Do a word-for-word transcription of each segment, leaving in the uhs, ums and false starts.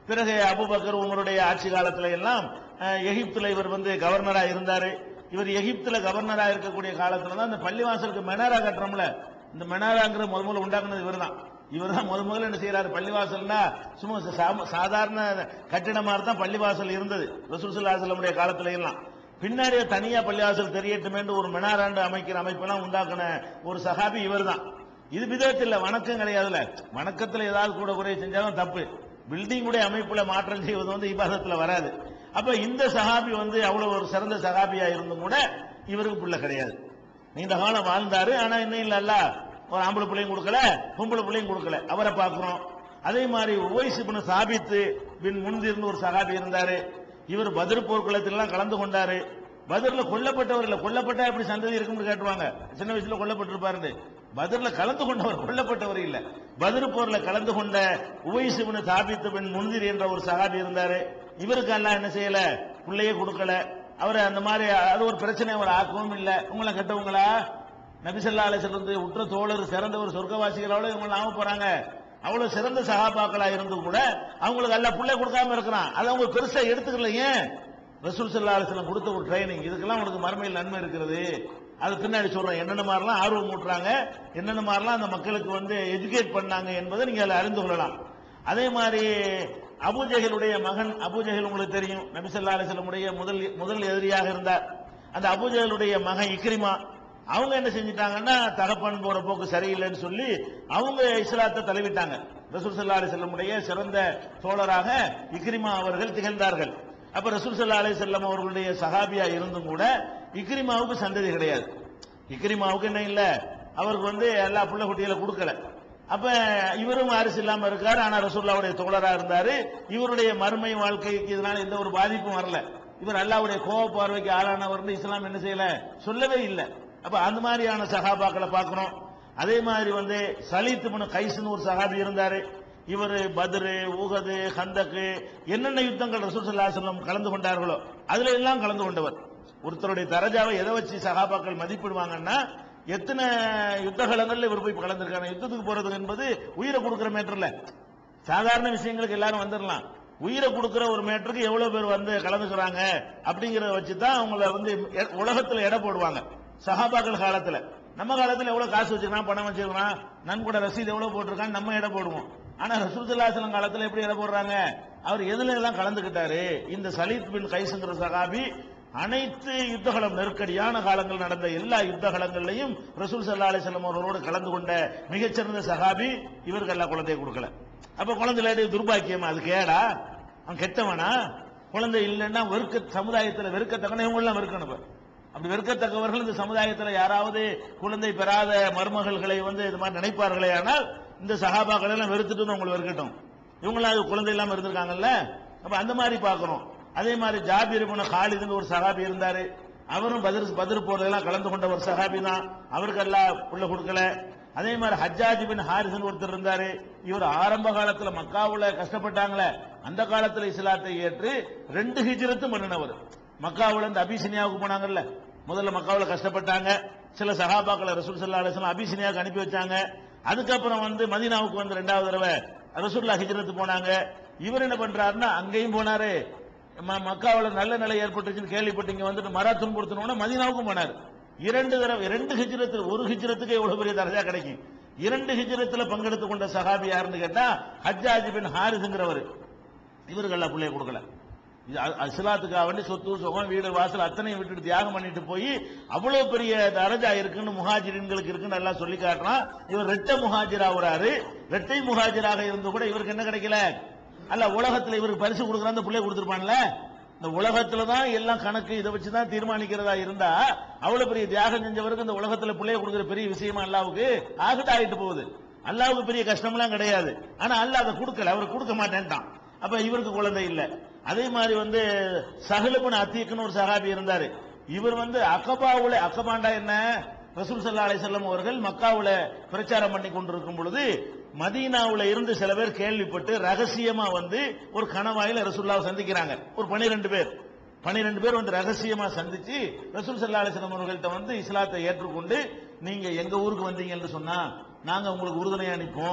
பிறகு அபூபக்கர் உமருடைய ஆட்சி காலத்துல எல்லாம் எகிப்துல இவர் வந்து கவர்னரா இருந்தாரு. இவர் எகிப்துல கவர்னரா இருக்கக்கூடிய காலத்துல தான் இந்த பள்ளிவாசலுக்கு மெனாரா கட்டுறோம்ல, இந்த மெனாராங்கிற முத முதல்ல உண்டாக்குனது இவர் தான். இவர் தான் முத முதல்ல என்ன செய்யறாரு, பள்ளிவாசல்னா சும்மா சாதாரண கட்டிடமா தான் பள்ளிவாசல் இருந்தது ரசூல் ஸல்லல்லாஹு அலைஹி வஸல்லம் காலத்துல எல்லாம். பின்னாடியே தனியா பள்ளிவாசல் தெரியட்டுமே ஒரு மெனாராண்டு அமைக்கிற அமைப்பெல்லாம் உண்டாக்குன ஒரு சஹாபி இவர் தான். இது பிதஅத் இல்ல, வணக்கம் கிடையாதுல. வணக்கத்துல ஏதாவது கூட குறை செஞ்சாலும் தப்பு. பில்டிங் உடைய அமைப்புல மாற்றம் செய்வது வந்து இபாதத்துல வராது. அப்ப இந்த சஹாபி வந்து அவ்வளவு ஒரு சிறந்த சஹாபியா இருந்தும் கூட இவருக்கு பிள்ளை கிடையாது. நீண்ட காலம் வாழ்ந்தாரு. ஆனா இன்னும் இல்ல அல்ல ஒரு ஆம்பளை பிள்ளையும் கொடுக்கல, பொம்பளை பிள்ளையும் கொடுக்கல. அவரை பார்க்கிறோம். அதே மாதிரி உவைஸ் இப்னு சாபித் பின் முன்திர்னு ஒரு சஹாபி இருந்தாரு. இவர் பத்ர் போர்க்களத்தில் எல்லாம் கலந்து கொண்டாரு. பத்ர்ல கொல்லப்பட்டவர் இல்ல, கொல்லப்பட்டா எப்படி சந்ததி இருக்குன்னு கேட்டுவாங்க. சின்ன வயசுல கொல்லப்பட்டிருப்பாரு. பத்ர்ல கலந்து கொண்டவர், கொல்லப்பட்டவர் இல்ல. பத்ர் போர்ல கலந்து கொண்ட உவைஸ் இப்னு சாபித் பின் முன்திர் என்ற ஒரு சஹாபி இருந்தாரு. இவருக்கு அல்லாஹ் என்ன செய்யல, பிள்ளையே கொடுக்கல. அவர் அந்த மாதிரி அது ஒரு பிரச்சனை அவர் ஆக்கவும் இல்ல. உங்களை கெட்டவங்களா நபி ஸல்லல்லாஹு அலைஹி வஸல்லம் உற்ற தோழர் சிறந்தவர் சொர்க்கவாசிகளோட இவங்க நாம போறாங்க. அவ்வளவு சிறந்த சஹாபாக்களா இருந்து கூட அவங்களுக்கு அல்லாஹ் பிள்ளை கொடுக்காம இருக்கிறான். அதை அவங்க பெருசா எடுத்துக்கல. ஏன்? ரசூல் ஸல்லல்லாஹு அலைஹி வஸல்லம் கொடுத்த ஒரு ட்ரைனிங். இதுக்கெல்லாம் உனக்கு மறுமையில் நன்மை இருக்கிறது. அது பின்னாடி சொல்றேன் என்னென்ன மாதிரிலாம் ஆர்வம் ஊட்டுறாங்க, என்னென்ன மாதிரிலாம் அந்த மக்களுக்கு வந்து எஜுகேட் பண்ணாங்க என்பதை நீங்க அதில் அறிந்து கொள்ளலாம். அதே மாதிரி அபூஜஹலுடைய மகன் அபூஜஹல் உங்களுக்கு தெரியும், நபி ஸல்லல்லாஹு அலைஹி வஸல்லம் உடைய முதல் முதல் எதிரியாக இருந்தார். அந்த அபூஜஹலுடைய மகன் இக்ரிமா அவங்க என்ன செஞ்சிட்டாங்கன்னா, தகப்பன் போற போக்கு சரியில்லைன்னு சொல்லி அவங்க இஸ்லாத்தை தழுவிட்டாங்க. ரசூல் ஸல்லல்லாஹு அலைஹி வஸல்லம் உடைய சிறந்த தோழராக இக்ரிமா அவர்கள் திகழ்ந்தார்கள். அப்ப ரசூல் ஸல்லல்லாஹு அலைஹி வஸல்லம் அவர்களுடைய சஹாபியா இருந்தும் கூட இக்ரிமாவுக்கு சந்ததி கிடையாது. இக்ரிமாவுக்கு என்ன இல்ல, அவருக்கு வந்து எல்லா புள்ள குட்டிகளை கொடுக்கல. அப்ப இவரும் வாரிசு இல்லாம இருக்காரு. ஆனா ரசூலுல்லாஹ்வுடைய தோழரா இருந்தாரு. இவருடைய மறுமை வாழ்க்கைக்கு இதனால எந்த ஒரு பாதிப்பும் வரல. இவர் அல்லாஹ்வுடைய கோப பார்வைக்கு ஆளானவர் இஸ்லாம் என்ன செய்யல, சொல்லவே இல்லை. அப்ப அந்த மாதிரியான சஹாபாக்களை பார்க்கிறோம். அதே மாதிரி வந்து சலீத் இப்னு கைஸ்னு ஒரு சஹாபி இருந்தாரு. இவர் பத்ரு, உஹது, ஹந்தக் என்னென்ன யுத்தங்கள் ரசூல் ஸல்லல்லாஹு அலைஹி வஸல்லம் கலந்து கொண்டார்களோ அதுல எல்லாம் கலந்து கொண்டவர். ஒருத்தருடைய தரஜாவை எதை வச்சு சஹாபாக்கள் மதிப்பிடுவாங்கன்னா, எத்தனை யுத்த காலங்கள்ல இவர் போய் கலந்துருக்காங்க. யுத்தத்துக்கு போறது என்பது உயிரை கொடுக்கிற மேட்டர்ல, சாதாரண விஷயங்களுக்கு எல்லாரும் வந்துடலாம். உயிரை கொடுக்கிற ஒரு மேட்டருக்கு எவ்வளவு பேர் வந்து கலந்துக்கிறாங்க அப்படிங்கறத வச்சுதான் அவங்கள வந்து உலகத்துல எடை போடுவாங்க. சஹாபாக்கள் காலத்துல, நம்ம காலத்துல எவ்வளவு காசு வச்சிருக்கான், பணம் வச்சிருக்கான், நன்கொட ரசீது எவ்வளவு போட்டிருக்கான் நம்ம எடை போடுவோம். ஆனா ரசூல் ஸல்லல்லாஹு அலைஹி வஸல்லம் காலத்துல எப்படி எடை போடுறாங்க, அவர் எதுல எல்லாம் கலந்துகிட்டாரு. இந்த சலீத் பின் கைஸ்ங்கிற சஹாபி அனைத்து யுத்தகலம் நெருக்கடியான காலங்கள் நடந்த எல்லா யுத்தகலங்களையும் ரசூல் ஸல்லல்லாஹு அலைஹி வஸல்லம் அவர்களோடு கலந்து கொண்ட மிகச்சிறந்த சஹாபி. இவருக்கு எல்லாம் குழந்தையை கொடுக்கல. அப்ப குழந்தை இல்லாட்டி துர்பாக்கியமா, அது கேடா, அவன் கெட்டவனா? குழந்தை இல்லைன்னா வெறுக்க சமுதாயத்தில் வெறுக்கத்தக்கன இவங்க எல்லாம் வெறுக்கணும். அப்படி வெறுக்கத்தக்கவர்கள் இந்த சமுதாயத்தில் யாராவது குழந்தை பெறாத மருமகள்களை வந்து இது மாதிரி நினைப்பார்களே, ஆனால் இந்த சஹாபாக்கள் எல்லாம் வெறுத்துட்டு உங்களை வெறுக்கட்டும். இவங்களாம் குழந்தை இல்லாம இருந்திருக்காங்கல்ல. அப்ப அந்த மாதிரி பார்க்கிறோம். அதே மாதிரி ஜாபிர் இப்னு காலித்னு ஒரு சஹாபி இருந்தாரு. அவரும் பத்ர் பத்ர் போர்ல கலந்து கொண்ட ஒரு சஹாபி தான். அவருக்கு எல்லாம் புள்ள கொடுக்கல. அதே மாதிரி ஹஜ்ஜாஜ் பின் ஹாரிஸ் ஒருத்தர் இருந்தாரு. இவர் ஆரம்ப காலத்துல மக்காவுல கஷ்டப்பட்டாங்களே, அந்த காலத்துல இஸ்லாத்தை ஏற்று ரெண்டு ஹிஜ்ரத்தும் பண்ணினவர். மக்காவுல இருந்து அபிசினியாவுக்கு போனாங்கல்ல, முதல்ல மக்காவுல கஷ்டப்பட்டாங்க. சில சஹாபாக்களை ரசூல் ஸல்லல்லாஹு அலைஹி வஸல்லம் அபிசினியாவுக்கு அனுப்பி வச்சாங்க. அதுக்கப்புறம் வந்து மதீனாவுக்கு வந்து ரெண்டாவது தடவை ரசூலுல்லாஹ் ஹிஜ்ரத் போனாங்க. இவர் என்ன பண்றாருன்னா, அங்கேயும் போனாரு, மக்காவுல நல்ல நிலை ஏற்பட்டுச்சுன்னு கேள்விப்பட்டு இங்க வந்துட்டு மராத்துன் கொடுத்தனோட மதீனாவுக்கும் போனாரு. இரண்டு தடவை, ரெண்டு ஹிஜ்ரத்து, ஒரு ஹிஜ்ரத்துக்கு எவ்வளவு பெரிய தரஜா கிடைக்கும். இரண்டு ஹிஜ்ரத்துல பங்கெடுத்து கொண்ட சஹாபி யாருன்னு கேட்டா ஹஜ்ஜாஜ் பின் ஹாரிஸ்ங்கிறவர். இவருக்கு எல்லாம் பிள்ளைய கொடுக்கல. இஸ்லாத்துக்காக வேண்டி சொத்து சுகம் வீடு வாசல் அத்தனையும் விட்டுட்டு தியாகம் பண்ணிட்டு போய் அவ்வளவு பெரிய தரஜா இருக்குன்னு முஹாஜிரின்களுக்கு இருக்குன்னு எல்லாம் சொல்லி காட்டுறான். இவர் ரெட்டை முஹாஜிரா வராரு. ரெட்டை முஹாஜிராக இருந்து கூட இவருக்கு என்ன கிடைக்கல. அல்ல உலகத்துல இவருக்கு பரிசு கொடுக்குற அந்த பிள்ளை கொடுத்துருப்பான்ல. இந்த உலகத்துல தான் எல்லாம் கணக்கு இதை வச்சுதான் தீர்மானிக்கிறதா இருந்தா அவ்வளவு பெரிய தியாகம் செஞ்சவருக்கு இந்த உலகத்துல பிள்ளைய கொடுக்குற பெரிய விஷயமா அல்லாவுக்கு ஆகிட்டு ஆகிட்டு போகுது. அல்லாவுக்கு பெரிய கஷ்டம்லாம் கிடையாது. ஆனா அல்லாஹ் அதை கொடுக்கல, அவருக்கு கொடுக்க மாட்டேன்ட்டான். அப்ப இவருக்கு குழந்தை இல்ல. அதே மாதிரி வந்து சஹல் இப்னு அத்தீக்னு ஒரு சஹாபி இருந்தாரு. இவர் வந்து அகபாவுல, அகபாண்டா என்ன, ரசூல் ஸல்லல்லாஹு அலைஹி வஸல்லம் அவர்கள் மக்காவுல பிரச்சாரம் பண்ணி கொண்டிருக்கும் பொழுது மதீனாவுல இருந்து சில பேர் கேள்விப்பட்டு ரகசியமா வந்து ஒரு கணவாயில ரசூலுல்லாஹ் சந்திக்கிறாங்க. ஒரு பனிரெண்டு பேர் பனிரெண்டு பேர் வந்து ரகசியமா சந்திச்சு ரசூல் ஸல்லல்லாஹு அலைஹி வஸல்லம் அவர்கள்ட்ட வந்து இஸ்லாத்தை ஏற்றுக்கொண்டு, நீங்க எங்க ஊருக்கு வந்தீங்க என்று சொன்னா நாங்க உங்களுக்கு உறுதுணையா நிற்போம்,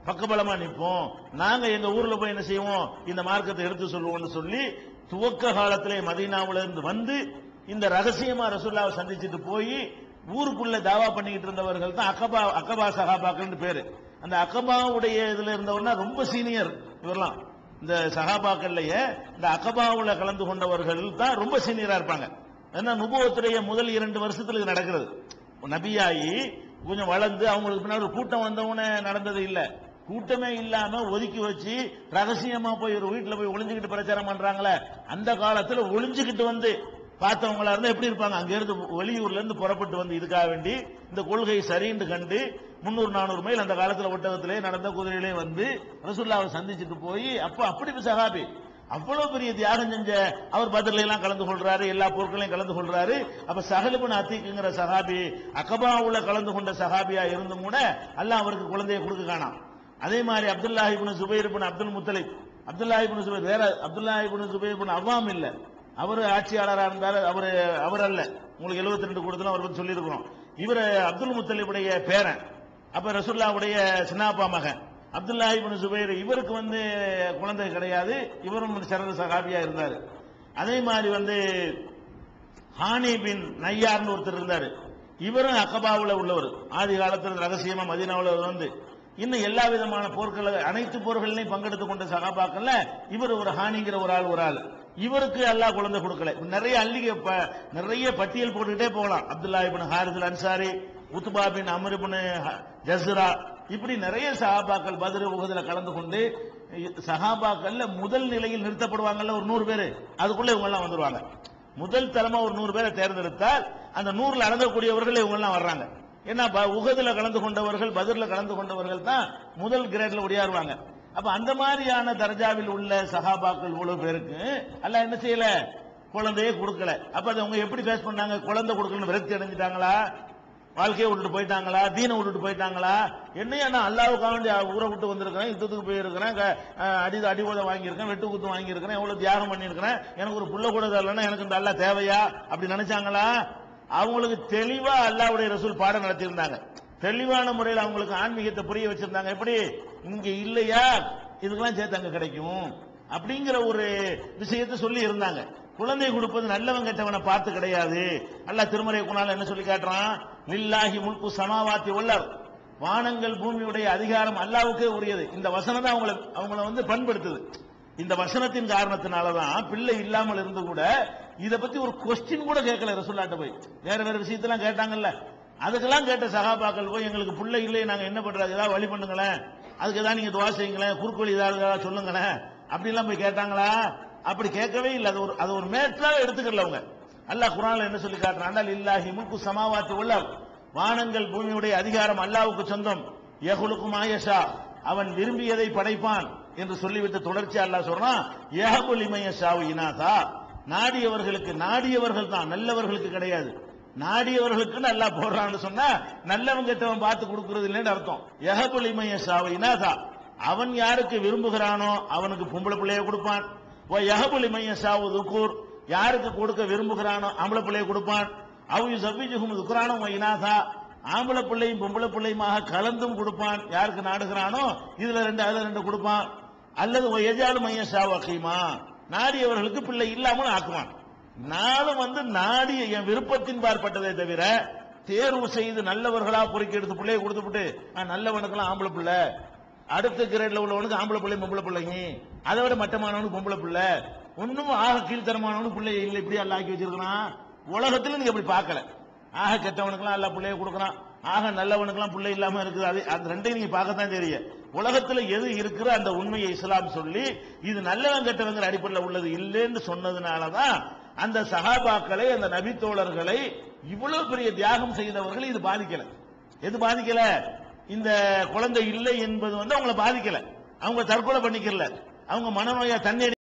பக்கபலமா நிற்போம், நாங்க எங்க ஊர்ல போய் என்ன செய்வோம், இந்த மார்க்கத்தை எடுத்து சொல்லுவோம்னு சொல்லி துவக்க காலத்திலே மதீனாவுல இருந்து வந்து இந்த ரகசியமா ரசூலுல்லாஹை சந்திச்சுட்டு போய் ஊருக்குள்ள தாவா பண்ணிக்கிட்டு இருந்தவர்கள் தான் அகபா அகபா சஹாபாக்கள் பேரு. அந்த அகபாவுடைய இதுல இருந்தவர்னா ரொம்ப சீனியர் இவரெல்லாம். இந்த சஹாபாக்கள்லயே இந்த அகபாவுல கலந்து கொண்டவர்கள் தான் ரொம்ப சீனியரா இருப்பாங்க. ஏன்னா நுபுவத்துடைய முதல் இரண்டு வருஷத்துல இது நடக்கிறது. நபியாயி கொஞ்சம் வளர்ந்து அவங்களுக்கு பின்னாடி ஒரு கூட்டம் வந்தவனே நடந்தது இல்ல. கூட்டமே இல்லாம ஒதுக்கி வச்சு ரகசியமா போய் ஒரு வீட்டுல போய் ஒளிஞ்சுக்கிட்டு பிரச்சாரம் பண்றாங்களே, அந்த காலத்துல ஒளிஞ்சுக்கிட்டு வந்து பார்த்தவங்களா இருந்தா எப்படி இருப்பாங்க? அங்க இருந்து வெளியூர்ல இருந்து புறப்பட்டு வந்து இதுக்காக வேண்டி இந்த கொள்கை சரின்னு கண்டு முன்னூறு நானூறு மைல் அந்த காலத்துல ஒட்டகத்திலே நடந்த குதிரையிலே வந்து ரசூலுல்லாஹை சந்திச்சுட்டு போய் அப்ப அப்படி சஹாபி அவ்வளவு பெரிய தியாகம் செஞ்ச அவர் பத்ர்ல எல்லாம் கலந்து கொள்றாரு, எல்லா போர்களையும் கலந்து கொள்றாரு. அப்ப சஹல் இப்னு அத்தீக்ங்கிற சஹாபி அகபாவுல கலந்து கொண்ட சஹாபியா இருந்தும் கூட அல்லாஹ் அவருக்கு குழந்தையை கொடுக்க காணாம். அதே மாதிரி அப்துல்லாஹ் இப்னு சுபைர் இப்னு அப்துல் முத்தலிப், அப்துல்லாஹ் இப்னு சுபைர் வேற, அப்துல்லாஹ் இப்னு சுபைர் இப்னு அவ்வாம் இல்ல, அவர் ஆட்சியாளராக இருந்தார். அவர் அவர் அல்ல, உங்களுக்கு எழுபத்தி ரெண்டு கொடுத்தலாம் அவர் பத்தி சொல்லி இருக்கிறோம். இவர் அப்துல் முத்தலிபுடைய பேரன். அப்ப ரசூலுல்லாஹ்வுடைய சின்னாப்பா மகன் அப்துல்லாஹ் இப்னு சுபைர், இவருக்கு வந்து குழந்தை கிடையாது, இவரும் சிறந்த சஹாபியா இருந்தார். அதே மாதிரி வந்து ஹானி பின் நய்யார்னு ஒருத்தர் இருந்தார், இவரும் அகபாவுல உள்ளவர். ஆதி காலத்தில் ரகசியமா மதீனாவுல வந்து இன்னும் எல்லா விதமான போர்கள் அனைத்து போர்களையும் பங்கெடுத்துக் கொண்ட சஹாபாக்கள்ல இவர் ஒரு ஹானிங்கிற ஒரு ஆள் ஒரு ஆள். இவருக்கு அல்லாஹ் குழந்தை கொடுக்கல. நிறைய அள்ளிக நிறைய பட்டியல் போட்டுக்கிட்டே போகலாம். Abdullah ibn Harith Ansari, Utba bin Amr ibn Jasra, இப்படி நிறைய சஹாபாக்கள் பத்ர் உஹதுல கலந்து கொண்டு சஹாபாக்கள்ல முதல் நிலையில் நிறுத்தப்படுவாங்கல்ல ஒரு நூறு பேரு, அதுக்குள்ள இவங்க எல்லாம் வந்துருவாங்க. முதல் தரமா ஒரு நூறு பேரை தேர்ந்தெடுத்தால் அந்த நூறுல அடங்கக்கூடியவர்கள் இவங்க எல்லாம் வர்றாங்க. ஏன்னா உஹதுல கலந்து கொண்டவர்கள் பத்ர்ல கலந்து கொண்டவர்கள் தான் முதல் கிரேட்ல ஒடியாருவாங்க. அப்ப அந்த மாதிரியான தர்ஜாவில் உள்ள சஹாபாக்கள் இவ்வளவு பேருக்கு அல்லாஹ் என்ன செய்யல, குழந்தையே கொடுக்கல. அப்ப அதை அவங்க எப்படி ஃபேஸ் பண்ணாங்க? குழந்தை கொடுக்கலன்னு விரக்தி அடைஞ்சிட்டாங்களா? வாழ்க்கையை விட்டுட்டு போயிட்டாங்களா? தீனை விட்டுட்டு போயிட்டாங்களா? என்னையா நான் அல்லாஹ்வுக்காக வேண்டி ஊரை விட்டு வந்திருக்கிறேன், யுத்தத்துக்கு போயிருக்கிறேன், அடி அடிபோதை வாங்கியிருக்கேன், வெட்டு குத்து வாங்கியிருக்கிறேன், எவ்வளவு தியாகம் பண்ணியிருக்கிறேன், எனக்கு ஒரு புள்ள கூட தரலன்னா எனக்கு இந்த அல்லாஹ் தேவையா அப்படி நினைச்சாங்களா? அவங்களுக்கு தெளிவா அல்லாஹ்வுடைய ரசூல் பாடம் நடத்தியிருந்தாங்க. தெளிவான முறையில் அவங்களுக்கு ஆன்மீகத்தை புரிய வச்சிருந்தாங்க. எப்படி இங்க இல்லையா இதுக்கெல்லாம் சேர்த்து அங்க கிடைக்கும் அப்படிங்கிற ஒரு விஷயத்தை சொல்லி இருந்தாங்க. குழந்தை கொடுப்பது நல்லவன் கெட்டவனை பார்த்து கிடையாது. அல்லாஹ் திருமறை குர்ஆன்ல என்ன சொல்லி காட்டுறான்? லில்லாஹி முல்கு சமாவாத்தி வல் வானங்கள் பூமியுடைய அதிகாரம் அல்லாஹ்வுக்கே உரியது. இந்த வசனம் தான் அவங்களை அவங்கள வந்து பண்படுத்துது. இந்த வசனத்தின் காரணத்தினாலதான் பிள்ளை இல்லாமல் இருந்து கூட இதை பத்தி ஒரு கொஸ்டின் கூட கேட்கல ரசூலுல்லாஹ்ட்ட போய். வேற வேற விஷயத்தெல்லாம் கேட்டாங்கல்ல, அதுக்கெல்லாம் கேட்ட சஹாபாக்கள் போய் எங்களுக்கு பிள்ளை இல்லை, நாங்க என்ன பண்றது, ஏதாவது வழி பண்ணுங்களேன், அதுக்கு ஏதாவது நீங்க துவா செய்யுங்களேன், குறுக்கு வழி ஏதாவது சொல்லுங்களேன் அப்படிலாம் போய் கேட்டாங்களா? அப்படி கேட்கவே இல்லை. அது ஒரு அது ஒரு மேட்டராக எடுத்துக்கல அவங்க. அல்லாஹ் குர்ஆன்ல என்ன சொல்லி காட்டுறான்? லில்லாஹி முல்கு சமாவாத்தி வல் வானங்கள் பூமியுடைய அதிகாரம் அல்லாஹ்வுக்கு சொந்தம். யஹ்லுகு மா யஷா, அவன் விரும்பியதை படைப்பான் என்று சொல்லிவிட்டு தொடர்ச்சி அல்லாஹ் சொல்றான், யஹ்பு லிமன் யஷாஉ இனாதா, நாடியவர்களுக்கு, நாடியவர்கள் தான், நல்லவர்களுக்கு கிடையாது, நாடியவர்களுக்கு அல்லாஹ் போடுறான்னு சொன்னா நல்லவன் கெட்டவன் பார்த்து கொடுக்கிறது இல்லைன்னு அர்த்தம். யஹ்பு லிமன் யஷாஉ இனாதா, அவன் யாருக்கு விரும்புகிறானோ அவனுக்கு பொம்பளை பிள்ளையை கொடுப்பான். யஹ்பு லிமன் யஷாஉ துக்கூர், யாருக்கு கொடுக்க விரும்புகிறானோ ஆம்பளை பிள்ளையை கொடுப்பான். அவ் யுஸவ்விஜுஹும் துக்ரான வ இனாதா, ஆம்பளை பிள்ளையும் பொம்பளை பிள்ளையுமாக கலந்தும் கொடுப்பான். யாருக்கு நாடுகிறானோ இதுல ரெண்டு அதுல ரெண்டு கொடுப்பான். அல்லது யஜாலு மன் யஷாஉ அகீமா, நாடியவர்களுக்கு பிள்ளை இல்லாமல் ஆக்குவான். நானும் வந்து நாடிய என் விருப்பத்தின் பார்ப்பட்டதை தவிர தேர்வு செய்து நல்லவர்களா பொறுக்கி எடுத்து பிள்ளையை கொடுத்துட்டு நல்லவனுக்கெல்லாம் ஆம்பளை பிள்ளை, அடுத்த கிரேட்ல உள்ளவனுக்கு ஆம்பளை பிள்ளை பொம்பளை பிள்ளைங்க, அதை விட மட்டமானவனுக்கு பொம்பளை பிள்ளை, ஒன்னும் ஆக கீழ்த்தரமானவனுக்கு பிள்ளை இல்லை, இப்படி எல்லாம் ஆக்கி வச்சிருக்கிறான். உலகத்துல நீங்க அப்படி பார்க்கல. ஆக கெட்டவனுக்கெல்லாம் எல்லா பிள்ளைய கொடுக்கறான், ஆக நல்லவனுக்கெல்லாம் பிள்ளை இல்லாம இருக்குது. அது அந்த ரெண்டையும் நீங்க பார்க்கத்தான் தெரியும். உலகத்துல எது இருக்கிற அந்த உண்மையை இஸ்லாம் சொல்லி இது நல்லவன் கெட்டவங்கிற அடிப்படையில் உள்ளது இல்லைன்னு சொன்னதுனாலதான் அந்த சஹாபாக்களை, அந்த நபித்தோழர்களை, இவ்வளவு பெரிய தியாகம் செய்தவர்கள் இது பாதிக்கல. எது பாதிக்கல? இந்த குழந்தை இல்லை என்பது வந்து அவங்களை பாதிக்கல. அவங்க தற்கொலை பண்ணிக்கல, அவங்க மனநோயா தண்ணி